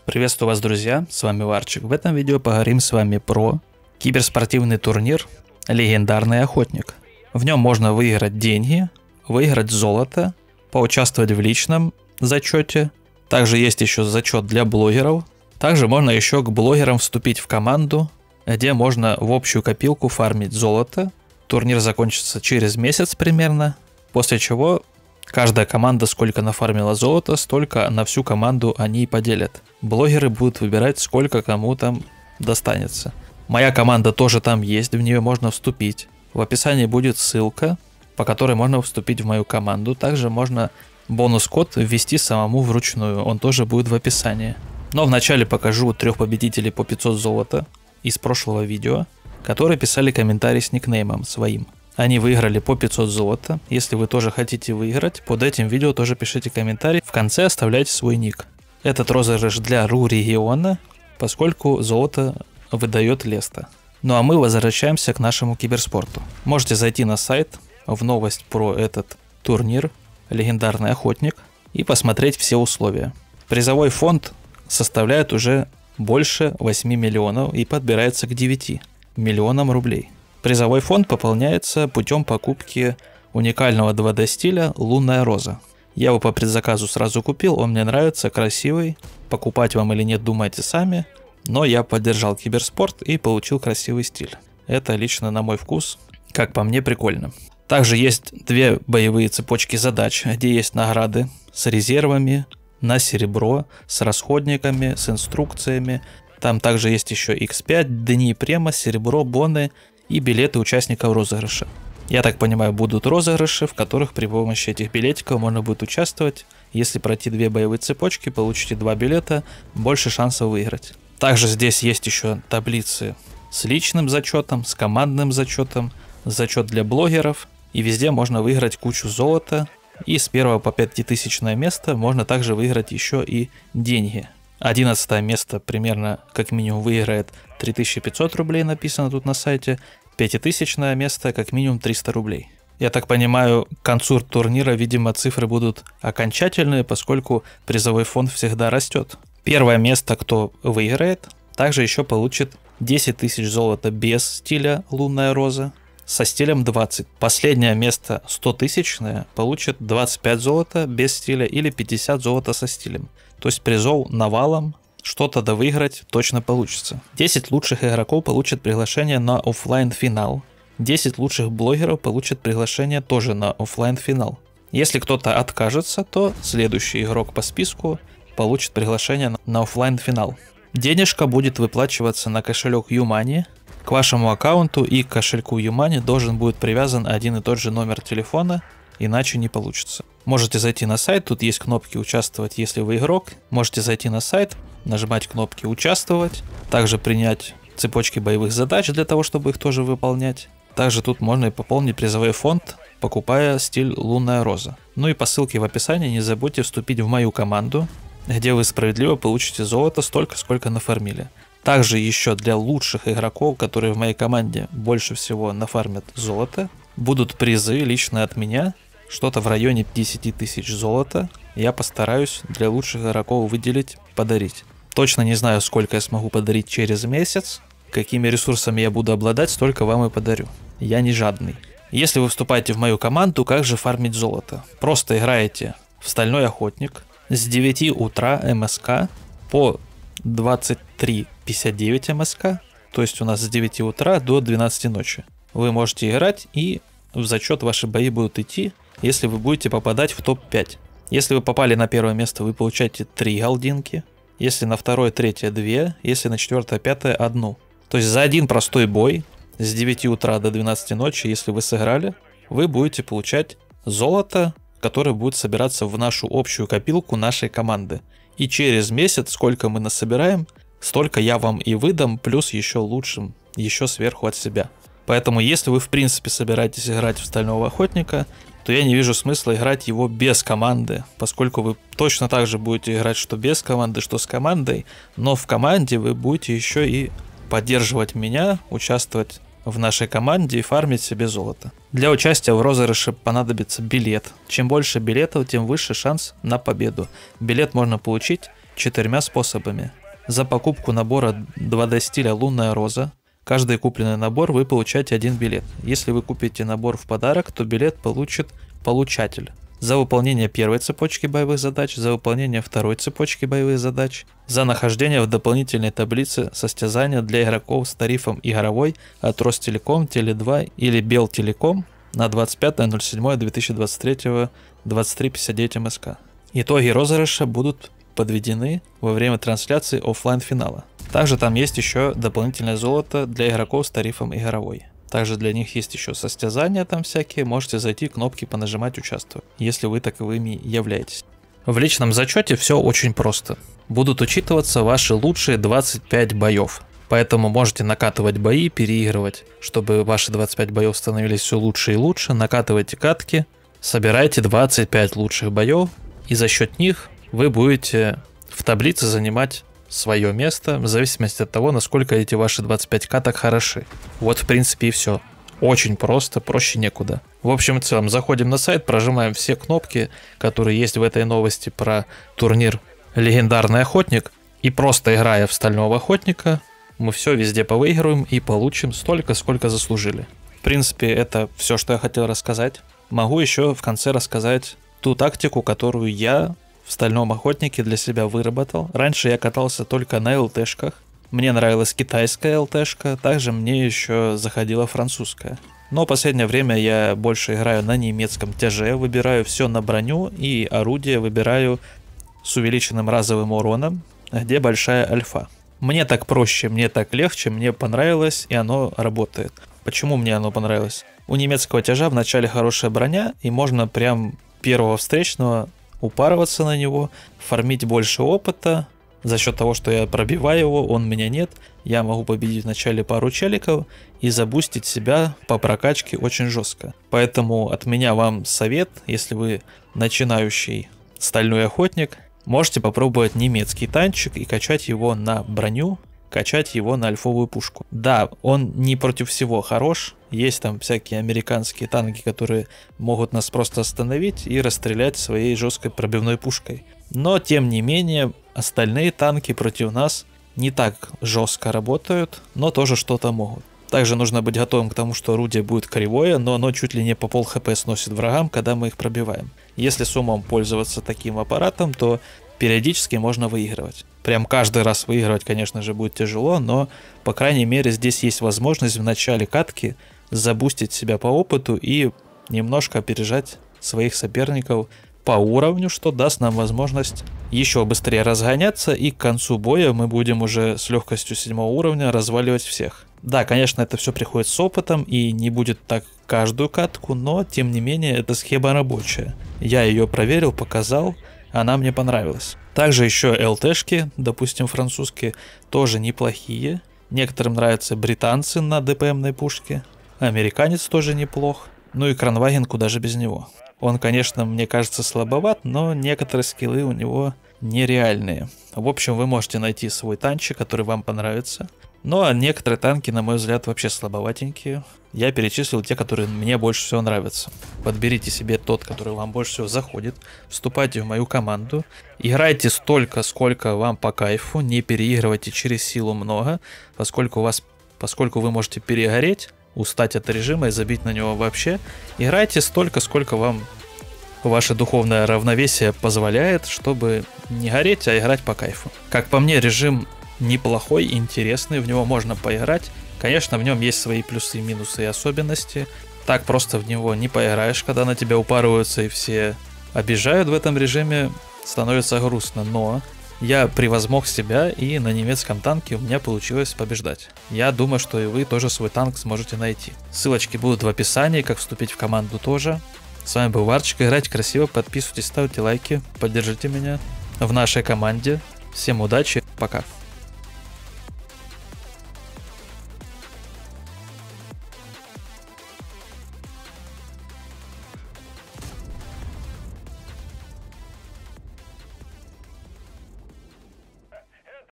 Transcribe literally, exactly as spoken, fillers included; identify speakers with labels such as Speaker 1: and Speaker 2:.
Speaker 1: Приветствую вас, друзья, с вами Варчик. В этом видео поговорим с вами про киберспортивный турнир «Легендарный охотник». В нем можно выиграть деньги, выиграть золото, поучаствовать в личном зачете. Также есть еще зачет для блогеров. Также можно еще к блогерам вступить в команду, где можно в общую копилку фармить золото. Турнир закончится через месяц примерно, после чего каждая команда сколько нафармила золота, столько на всю команду они и поделят. Блогеры будут выбирать, сколько кому там достанется. Моя команда тоже там есть, в нее можно вступить. В описании будет ссылка, по которой можно вступить в мою команду. Также можно бонус-код ввести самому вручную, он тоже будет в описании. Но вначале покажу трех победителей по пятьсот золота из прошлого видео, которые писали комментарий с никнеймом своим. Они выиграли по пятьсот золота. Если вы тоже хотите выиграть, под этим видео тоже пишите комментарий. В конце оставляйте свой ник. Этот розыгрыш для РУ региона, поскольку золото выдает Леста. Ну а мы возвращаемся к нашему киберспорту. Можете зайти на сайт в новость про этот турнир «Легендарный охотник» и посмотреть все условия. Призовой фонд составляет уже больше восьми миллионов и подбирается к девяти миллионам рублей. Призовой фонд пополняется путем покупки уникального два дэ стиля «Лунная роза». Я его по предзаказу сразу купил, он мне нравится, красивый. Покупать вам или нет, думайте сами. Но я поддержал киберспорт и получил красивый стиль. Это лично на мой вкус, как по мне, прикольно. Также есть две боевые цепочки задач, где есть награды с резервами, на серебро, с расходниками, с инструкциями. Там также есть еще икс пять, дни према, серебро, боны и билеты участников розыгрыша. Я так понимаю, будут розыгрыши, в которых при помощи этих билетиков можно будет участвовать. Если пройти две боевые цепочки, получите два билета, больше шансов выиграть. Также здесь есть еще таблицы с личным зачетом, с командным зачетом, зачет для блогеров. И везде можно выиграть кучу золота. И с первого по пятитысячное место можно также выиграть еще и деньги. одиннадцатое место примерно как минимум выиграет три тысячи пятьсот рублей, написано тут на сайте. Пятитысячное место как минимум триста рублей. Я так понимаю, к концу турнира, видимо, цифры будут окончательные, поскольку призовой фонд всегда растет. Первое место, кто выиграет, также еще получит десять тысяч золота без стиля «Лунная роза», со стилем двадцать. Последнее место, сто тысячное, получит двадцать пять золота без стиля или пятьдесят золота со стилем. То есть призов навалом. Что-то да выиграть точно получится. десять лучших игроков получат приглашение на офлайн финал. десять лучших блогеров получат приглашение тоже на офлайн финал. Если кто-то откажется, то следующий игрок по списку получит приглашение на офлайн финал. Денежка будет выплачиваться на кошелек Юмани. К вашему аккаунту и к кошельку Юмани должен будет привязан один и тот же номер телефона, иначе не получится. Можете зайти на сайт, тут есть кнопки «Участвовать», если вы игрок. Можете зайти на сайт, нажимать кнопки «Участвовать», также принять цепочки боевых задач для того, чтобы их тоже выполнять. Также тут можно и пополнить призовой фонд, покупая стиль «Лунная роза». Ну и по ссылке в описании не забудьте вступить в мою команду, где вы справедливо получите золото столько, сколько нафармили. Также еще для лучших игроков, которые в моей команде больше всего нафармят золото, будут призы лично от меня. Что-то в районе десяти тысяч золота я постараюсь для лучших игроков выделить, подарить. Точно не знаю, сколько я смогу подарить через месяц. Какими ресурсами я буду обладать, столько вам и подарю. Я не жадный. Если вы вступаете в мою команду, как же фармить золото? Просто играете в Стальной Охотник с девяти утра эм эс ка по двадцать три пятьдесят девять эм эс ка. То есть у нас с девяти утра до двенадцати ночи. Вы можете играть, и в зачет ваши бои будут идти, если вы будете попадать в топ пять. Если вы попали на первое место, вы получаете три голдинки. Если на второе, третье, две. Если на четвертое, пятое, одну. То есть за один простой бой с девяти утра до двенадцати ночи, если вы сыграли, вы будете получать золото, которое будет собираться в нашу общую копилку нашей команды. И через месяц, сколько мы насобираем, столько я вам и выдам, плюс еще лучшим, еще сверху от себя. Поэтому если вы в принципе собираетесь играть в Стального Охотника, то я не вижу смысла играть его без команды, поскольку вы точно так же будете играть что без команды, что с командой, но в команде вы будете еще и поддерживать меня, участвовать в нашей команде и фармить себе золото. Для участия в розыгрыше понадобится билет. Чем больше билетов, тем выше шанс на победу. Билет можно получить четырьмя способами. За покупку набора два дэ стиля «Лунная роза» каждый купленный набор вы получаете один билет. Если вы купите набор в подарок, то билет получит получатель. За выполнение первой цепочки боевых задач, за выполнение второй цепочки боевых задач, за нахождение в дополнительной таблице состязания для игроков с тарифом игровой от Ростелеком, Теле два или Белтелеком на двадцать пятое ноль седьмое две тысячи двадцать третьего двадцать три пятьдесят девять эм эс ка. Итоги розыгрыша будут подведены во время трансляции оффлайн финала. Также там есть еще дополнительное золото для игроков с тарифом игровой. Также для них есть еще состязания там всякие, можете зайти, кнопки понажимать, участвовать, если вы таковыми являетесь. В личном зачете все очень просто. Будут учитываться ваши лучшие двадцать пять боев. Поэтому можете накатывать бои, переигрывать, чтобы ваши двадцать пять боев становились все лучше и лучше. Накатывайте катки, собирайте двадцать пять лучших боев, и за счет них вы будете в таблице занимать свое место, в зависимости от того, насколько эти ваши двадцать пять каток хороши. Вот в принципе и все. Очень просто, проще некуда. В общем и целом, заходим на сайт, прожимаем все кнопки, которые есть в этой новости про турнир «Легендарный охотник», и просто играя в «Стального охотника», мы все везде повыигрываем и получим столько, сколько заслужили. В принципе, это все, что я хотел рассказать. Могу еще в конце рассказать ту тактику, которую я в «Стальном охотнике» для себя выработал. Раньше я катался только на эл тэ-шках. Мне нравилась китайская эл тэ-шка, также мне еще заходила французская. Но в последнее время я больше играю на немецком тяже, выбираю все на броню и орудие выбираю с увеличенным разовым уроном, где большая альфа. Мне так проще, мне так легче, мне понравилось и оно работает. Почему мне оно понравилось? У немецкого тяжа вначале хорошая броня, и можно прям первого встречного упарываться на него, фармить больше опыта. За счет того, что я пробиваю его, он меня нет, я могу победить вначале пару челиков и забустить себя по прокачке очень жестко. Поэтому от меня вам совет, если вы начинающий стальной охотник, можете попробовать немецкий танчик и качать его на броню, качать его на альфовую пушку. Да, он не против всего хорош, есть там всякие американские танки, которые могут нас просто остановить и расстрелять своей жесткой пробивной пушкой. Но тем не менее, остальные танки против нас не так жестко работают, но тоже что-то могут. Также нужно быть готовым к тому, что орудие будет кривое, но оно чуть ли не по пол хп сносит врагам, когда мы их пробиваем. Если с умом пользоваться таким аппаратом, то периодически можно выигрывать. Прям каждый раз выигрывать, конечно же, будет тяжело, но, по крайней мере, здесь есть возможность в начале катки забустить себя по опыту и немножко опережать своих соперников по уровню, что даст нам возможность еще быстрее разгоняться, и к концу боя мы будем уже с легкостью седьмого уровня разваливать всех. Да, конечно, это все приходит с опытом и не будет так каждую катку, но тем не менее эта схема рабочая. Я ее проверил, показал, она мне понравилась. Также еще эл тэ-шки, допустим французские, тоже неплохие. Некоторым нравятся британцы на дэ пэ эмной пушке. Американец тоже неплох. Ну и Кранваген, куда же без него. Он, конечно, мне кажется слабоват, но некоторые скиллы у него нереальные. В общем, вы можете найти свой танчик, который вам понравится. Ну а некоторые танки, на мой взгляд, вообще слабоватенькие. Я перечислил те, которые мне больше всего нравятся. Подберите себе тот, который вам больше всего заходит. Вступайте в мою команду. Играйте столько, сколько вам по кайфу. Не переигрывайте через силу много, поскольку, у вас, поскольку вы можете перегореть, устать от режима и забить на него вообще. Играйте столько, сколько вам ваше духовное равновесие позволяет, чтобы не гореть, а играть по кайфу. Как по мне, режим неплохой, интересный, в него можно поиграть. Конечно, в нем есть свои плюсы, минусы и особенности. Так просто в него не поиграешь, когда на тебя упарываются и все обижают в этом режиме, становится грустно. Но я превозмог себя, и на немецком танке у меня получилось побеждать. Я думаю, что и вы тоже свой танк сможете найти. Ссылочки будут в описании, как вступить в команду тоже. С вами был Варчик, играйте красиво, подписывайтесь, ставьте лайки, поддержите меня в нашей команде. Всем удачи, пока.